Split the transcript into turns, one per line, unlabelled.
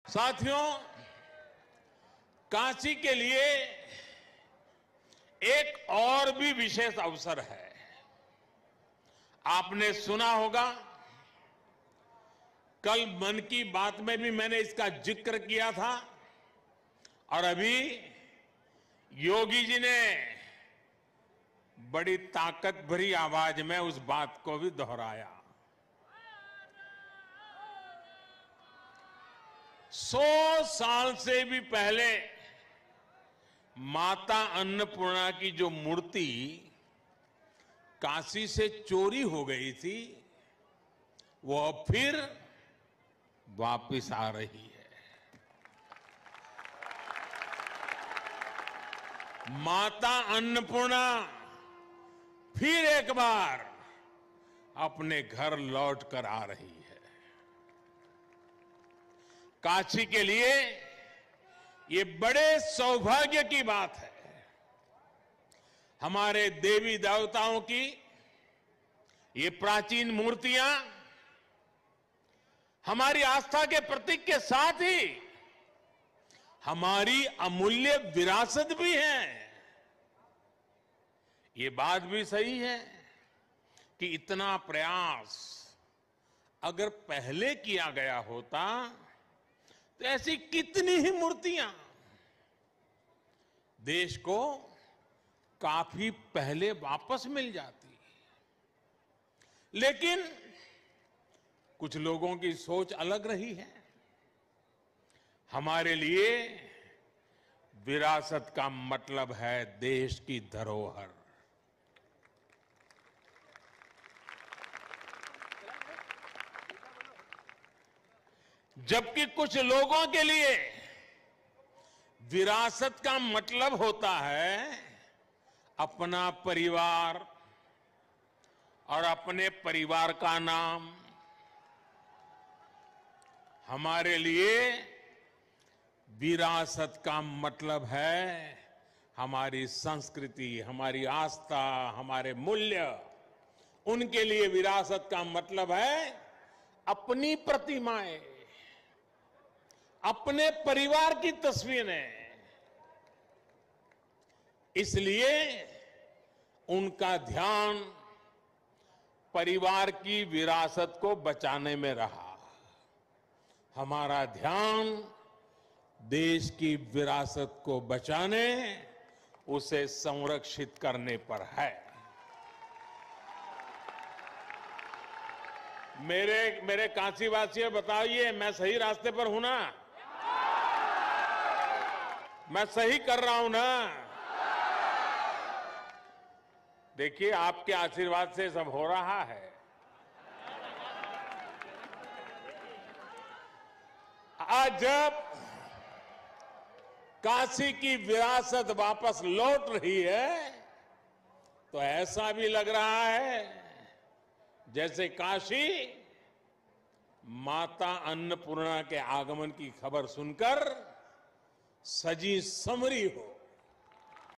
साथियों, काशी के लिए एक और भी विशेष अवसर है। आपने सुना होगा, कल मन की बात में भी मैंने इसका जिक्र किया था और अभी योगी जी ने बड़ी ताकत भरी आवाज में उस बात को भी दोहराया। 100 साल से भी पहले माता अन्नपूर्णा की जो मूर्ति काशी से चोरी हो गई थी, वो अब फिर वापिस आ रही है। माता अन्नपूर्णा फिर एक बार अपने घर लौट कर आ रही है। काशी के लिए ये बड़े सौभाग्य की बात है। हमारे देवी देवताओं की ये प्राचीन मूर्तियां हमारी आस्था के प्रतीक के साथ ही हमारी अमूल्य विरासत भी है। ये बात भी सही है कि इतना प्रयास अगर पहले किया गया होता तो ऐसी कितनी ही मूर्तियां देश को काफी पहले वापस मिल जाती। लेकिन कुछ लोगों की सोच अलग रही है। हमारे लिए विरासत का मतलब है देश की धरोहर। जबकि कुछ लोगों के लिए विरासत का मतलब होता है अपना परिवार और अपने परिवार का नाम। हमारे लिए विरासत का मतलब है हमारी संस्कृति, हमारी आस्था, हमारे मूल्य। उनके लिए विरासत का मतलब है अपनी प्रतिमाएं, अपने परिवार की तस्वीरें। इसलिए उनका ध्यान परिवार की विरासत को बचाने में रहा। हमारा ध्यान देश की विरासत को बचाने, उसे संरक्षित करने पर है। मेरे काशीवासियों, बताइए मैं सही रास्ते पर हूं ना? मैं सही कर रहा हूं ना? देखिए, आपके आशीर्वाद से सब हो रहा है। आज जब काशी की विरासत वापस लौट रही है तो ऐसा भी लग रहा है जैसे काशी माता अन्नपूर्णा के आगमन की खबर सुनकर सजी संवरी हो।